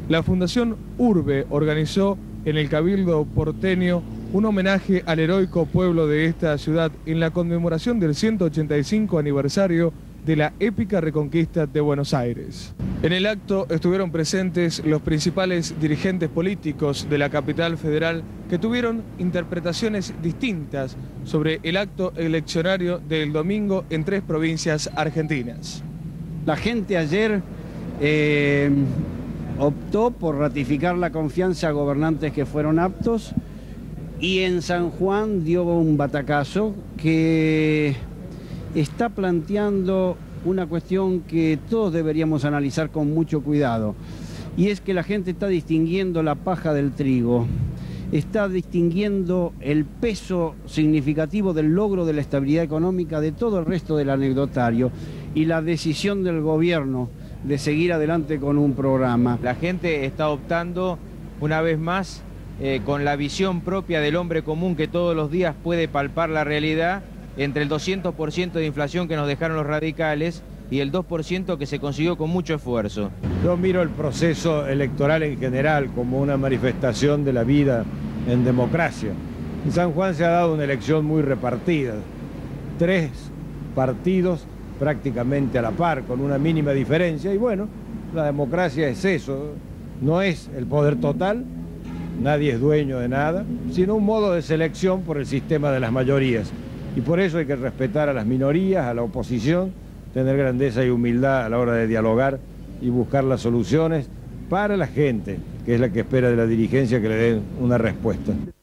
La Fundación Urbe organizó en el Cabildo porteño un homenaje al heroico pueblo de esta ciudad en la conmemoración del 185 aniversario de la épica reconquista de Buenos Aires. En el acto estuvieron presentes los principales dirigentes políticos de la capital federal que tuvieron interpretaciones distintas sobre el acto eleccionario del domingo en 3 provincias argentinas. La gente ayer optó por ratificar la confianza a gobernantes que fueron aptos y en San Juan dio un batacazo que está planteando una cuestión que todos deberíamos analizar con mucho cuidado, y es que la gente está distinguiendo la paja del trigo, está distinguiendo el peso significativo del logro de la estabilidad económica de todo el resto del anecdotario y la decisión del gobierno de seguir adelante con un programa. La gente está optando una vez más con la visión propia del hombre común que todos los días puede palpar la realidad, entre el 200% de inflación que nos dejaron los radicales y el 2% que se consiguió con mucho esfuerzo. Yo miro el proceso electoral en general como una manifestación de la vida en democracia. En San Juan se ha dado una elección muy repartida, 3 partidos prácticamente a la par, con una mínima diferencia, y bueno, la democracia es eso, no es el poder total, nadie es dueño de nada, sino un modo de selección por el sistema de las mayorías. Y por eso hay que respetar a las minorías, a la oposición, tener grandeza y humildad a la hora de dialogar y buscar las soluciones para la gente, que es la que espera de la dirigencia que le den una respuesta.